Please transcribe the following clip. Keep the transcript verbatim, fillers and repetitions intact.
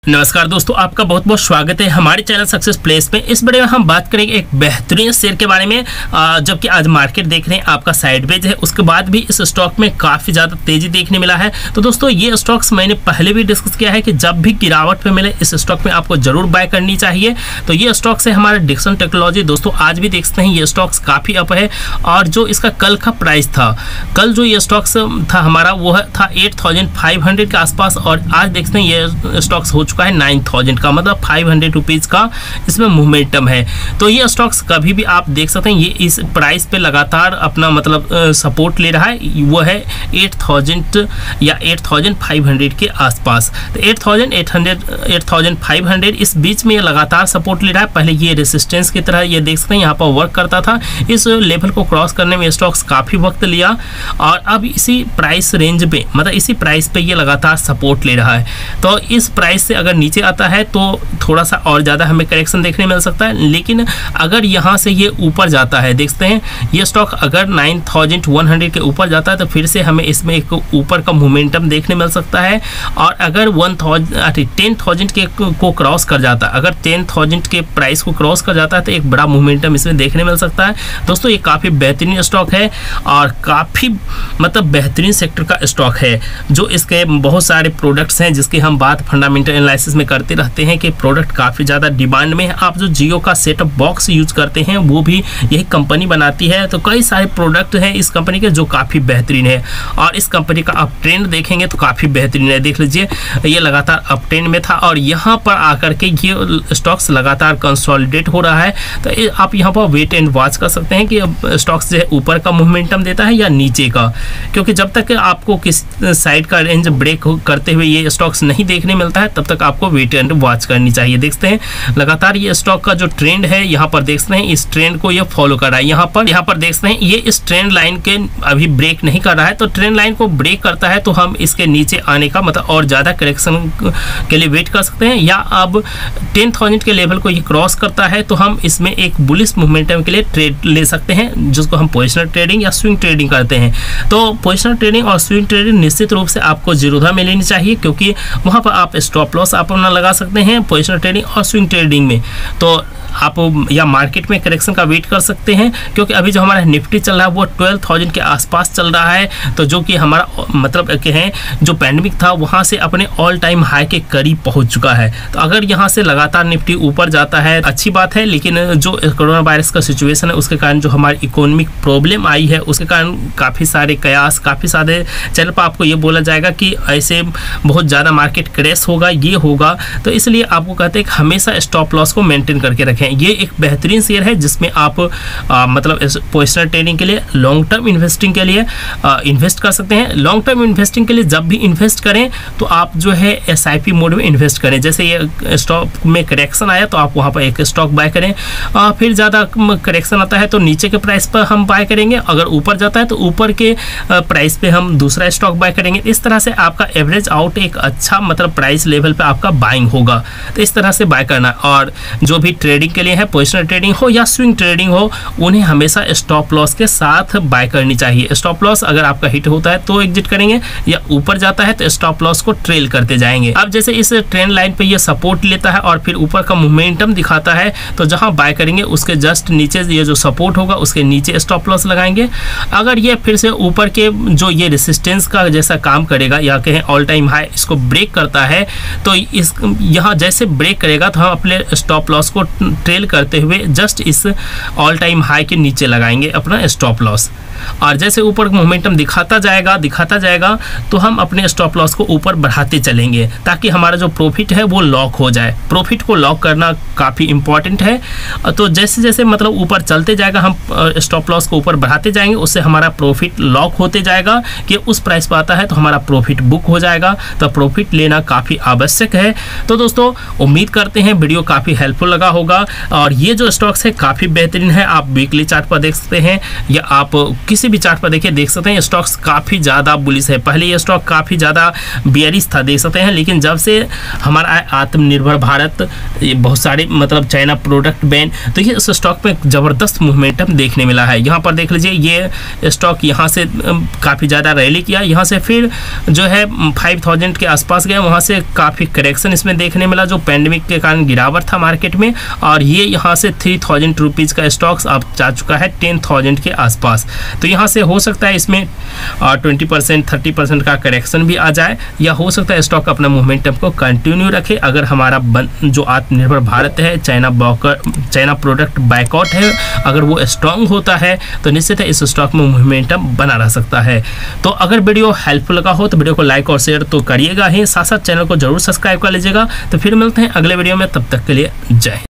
नमस्कार दोस्तों, आपका बहुत बहुत स्वागत है हमारे चैनल सक्सेस प्लेस में। इस वीडियो में हम बात करेंगे एक बेहतरीन शेयर के बारे में। जबकि आज मार्केट देख रहे हैं आपका साइडवेज है, उसके बाद भी इस स्टॉक में काफ़ी ज़्यादा तेज़ी देखने मिला है। तो दोस्तों ये स्टॉक्स मैंने पहले भी डिस्कस किया है कि जब भी गिरावट पे मिले इस स्टॉक में आपको जरूर बाय करनी चाहिए। तो ये स्टॉक्स है हमारा डिक्सन टेक्नोलॉजी। दोस्तों आज भी देख सकते हैं ये स्टॉक्स काफ़ी अप है, और जो इसका कल का प्राइस था, कल जो ये स्टॉक्स था हमारा वो था एट थाउजेंड फाइव हंड्रेड के आसपास, और आज देखते हैं ये स्टॉक्स हो चुका है नाइन थाउजेंड का, मतलब फाइव हंड्रेड रुपीज का इसमें मोमेंटम है। तो ये स्टॉक्स कभी भी आप देख सकते हैं ये इस प्राइस पे लगातार अपना मतलब सपोर्ट ले रहा है, वो है एट थाउजेंड या एट थाउजेंड फाइव हंड्रेड के आसपास। तो eight thousand eight hundred eight thousand five hundred इस बीच में ये लगातार सपोर्ट ले रहा है। पहले ये रेसिस्टेंस की तरह ये देख सकते हैं यहाँ पर वर्क करता था, इस लेवल को क्रॉस करने में स्टॉक्स काफ़ी वक्त लिया, और अब इसी प्राइस रेंज पे मतलब इसी प्राइस पे ये लगातार सपोर्ट ले रहा है। तो इस प्राइस से अगर नीचे आता है तो थोड़ा सा और ज़्यादा हमें करेक्शन देखने मिल सकता है, लेकिन अगर यहाँ से ये ऊपर जाता है, देखते हैं ये स्टॉक अगर नाइन थाउजेंड वन हंड्रेड के ऊपर जाता है तो फिर से हमें इसमें एक ऊपर का मोमेंटम देखने मिल सकता है। और अगर वन थाउजेंड टेन थाउजेंड के को क्रॉस कर जाता है, अगर टेन थाउजेंड के प्राइस को क्रॉस कर जाता है तो एक बड़ा मोमेंटम इसमें देखने मिल सकता है। दोस्तों ये काफ़ी बेहतरीन स्टॉक है और काफ़ी मतलब बेहतरीन सेक्टर का स्टॉक है। जो इसके बहुत सारे प्रोडक्ट्स हैं जिसकी हम बात फंडामेंटल एनालिसिस में करते रहते हैं कि प्रोडक्ट काफ़ी ज़्यादा डिमांड में है। आप जो जियो का सेटअप बॉक्स यूज करते हैं वो भी यही कंपनी बनाती है। तो कई सारे प्रोडक्ट हैं इस कंपनी के जो काफ़ी बेहतरीन है, और इस कंपनी का अप ट्रेंड देखेंगे तो काफ़ी बेहतरीन है। देख लीजिए ये लगातार अप ट्रेंड में था और यहाँ पर आकर के ये स्टॉक्स लगातार कंसोलिडेट हो रहा है। तो आप यहाँ पर वेट एंड वॉच कर सकते हैं कि स्टॉक्स जो है ऊपर का मोमेंटम देता है या नीचे का, क्योंकि जब तक आपको किस साइड का रेंज ब्रेक करते हुए ये स्टॉक्स नहीं देखने मिलता है तब तक आपको वेट एंड वॉच करनी चाहिए। देखते हैं लगातार ये स्टॉक का जो ट्रेंड है यहाँ पर देखते हैं इस ट्रेंड को ये फॉलो कर रहा है। यहाँ पर यहाँ पर देखते हैं ये इस ट्रेंड लाइन के अभी ब्रेक नहीं कर रहा है, तो ट्रेंड लाइन को ब्रेक करता है तो हम इसके नीचे आने का मतलब और ज़्यादा करेक्शन के लिए वेट कर सकते हैं, या अब टेन थाउजेंड के लेवल को ये क्रॉस करता है तो हम इसमें एक बुलिश मोमेंटम के लिए ट्रेड ले सकते हैं, जिसको हम पोजिशनल ट्रेडिंग या स्विंग ट्रेडिंग करते हैं। तो पोजिशनल ट्रेडिंग और स्विंग ट्रेडिंग निश्चित रूप से आपको जीरोधा में लेनी चाहिए, क्योंकि वहाँ पर आप स्टॉप लॉस आप अपना लगा सकते हैं पोजिशनल ट्रेडिंग और स्विंग ट्रेडिंग में। तो आप या मार्केट में करेक्शन का वेट कर सकते हैं, क्योंकि अभी जो हमारा निफ्टी चल रहा है वो ट्वेल्व थाउजेंड के आसपास चल रहा है, तो जो कि हमारा मतलब कि है जो पैंडेमिक था वहाँ से अपने ऑल टाइम हाई के करीब पहुँच चुका है। तो अगर यहाँ से लगातार निफ्टी ऊपर जाता है अच्छी बात है, लेकिन जो कोरोना वायरस का सिचुएशन है उसके कारण जो हमारी इकोनॉमिक प्रॉब्लम आई है उसके कारण काफ़ी सारे कयास काफ़ी सारे चैनल पर आपको ये बोला जाएगा कि ऐसे बहुत ज़्यादा मार्केट क्रैश होगा, ये होगा। तो इसलिए आपको कहते हैं कि हमेशा स्टॉप लॉस को मेंटेन करके रखें। ये एक बेहतरीन शेयर है जिसमें आप आ, मतलब पोजिशनल ट्रेडिंग के लिए लॉन्ग टर्म इन्वेस्टिंग के लिए आ, इन्वेस्ट कर सकते हैं। लॉन्ग टर्म इन्वेस्टिंग के लिए जब भी इन्वेस्ट करें तो आप जो है एस आई पी मोड में इन्वेस्ट करें। जैसे ये स्टॉक में करेक्शन आया तो आप वहाँ पर एक स्टॉक बाय करें, आ, फिर ज़्यादा करेक्शन आता है तो नीचे के प्राइस पर हम बाय करेंगे, अगर ऊपर जाता है तो ऊपर के प्राइस पे हम दूसरा स्टॉक बाय करेंगे। इस तरह से आपका एवरेज आउट एक अच्छा मतलब प्राइस लेवल पे आपका बाइंग होगा। तो इस तरह से बाय करना, और जो भी ट्रेडिंग के लिए है पोजिशनल ट्रेडिंग हो या स्विंग ट्रेडिंग हो उन्हें हमेशा स्टॉप लॉस के साथ बाय करनी चाहिए। स्टॉप लॉस अगर आपका हिट होता है तो एग्जिट करेंगे, या ऊपर जाता है तो स्टॉप लॉस को ट्रेल करते जाएंगे। अब जैसे इस ट्रेंड लाइन पे ये सपोर्ट लेता है और फिर ऊपर का मोमेंटम दिखाता है तो जहां बाय करेंगे उसके जस्ट नीचे ये जो सपोर्ट होगा उसके नीचे स्टॉप लॉस लगाएंगे। अगर ये फिर से ऊपर के जो ये रेसिस्टेंस का जैसा काम करेगा या कहें ऑल टाइम हाई इसको ब्रेक करता है तो इस यहाँ जैसे ब्रेक करेगा तो हम अपने स्टॉप लॉस को ट्रेल करते हुए जस्ट इस ऑल टाइम हाई के नीचे लगाएंगे अपना स्टॉप लॉस, और जैसे ऊपर मोमेंटम दिखाता जाएगा दिखाता जाएगा तो हम अपने स्टॉप लॉस को ऊपर बढ़ाते चलेंगे ताकि हमारा जो प्रॉफिट है वो लॉक हो जाए। प्रॉफिट को लॉक करना काफ़ी इंपॉर्टेंट है। तो जैसे जैसे मतलब ऊपर चलते जाएगा हम स्टॉप लॉस को ऊपर बढ़ाते जाएंगे, उससे हमारा प्रॉफिट लॉक होते जाएगा कि उस प्राइस पर आता है तो हमारा प्रॉफिट बुक हो जाएगा। तो प्रॉफिट लेना काफ़ी आवश्यक है। तो दोस्तों उम्मीद करते हैं वीडियो काफ़ी हेल्पफुल लगा होगा, और ये जो स्टॉक्स है काफ़ी बेहतरीन है। आप वीकली चार्ट पर देख सकते हैं या आप किसी किसी भी चार्ट पर देखिए देख सकते हैं स्टॉक्स काफ़ी ज़्यादा बुलिश है। पहले ये स्टॉक काफ़ी ज़्यादा बेयरिश था देख सकते हैं, लेकिन जब से हमारा आत्मनिर्भर भारत, ये बहुत सारे मतलब चाइना प्रोडक्ट बैन, तो ये इस स्टॉक में ज़बरदस्त मोमेंटम देखने मिला है। यहाँ पर देख लीजिए ये स्टॉक यहाँ से काफ़ी ज़्यादा रैली किया, यहाँ से फिर जो है फाइव थाउजेंड के आसपास गया, वहाँ से काफ़ी करेक्शन इसमें देखने मिला जो पेंडेमिक के कारण गिरावट था मार्केट में, और ये यहाँ से थ्री थाउजेंड रुपीज़ का स्टॉक्स अब जा चुका है टेन थाउजेंड के आसपास। तो यहाँ से हो सकता है इसमें ट्वेंटी परसेंट थर्टी परसेंट का करेक्शन भी आ जाए, या हो सकता है स्टॉक अपना मोमेंटम को कंटिन्यू रखे। अगर हमारा जो आत्मनिर्भर भारत है, चाइना बॉकर चाइना प्रोडक्ट बायकॉट है, अगर वो स्ट्रांग होता है तो निश्चित है इस स्टॉक में मोमेंटम बना रह सकता है। तो अगर वीडियो हेल्पफुल लगा हो तो वीडियो को लाइक और शेयर तो करिएगा ही, साथ साथ चैनल को जरूर सब्सक्राइब कर लीजिएगा। तो फिर मिलते हैं अगले वीडियो में, तब तक के लिए जय हिंद।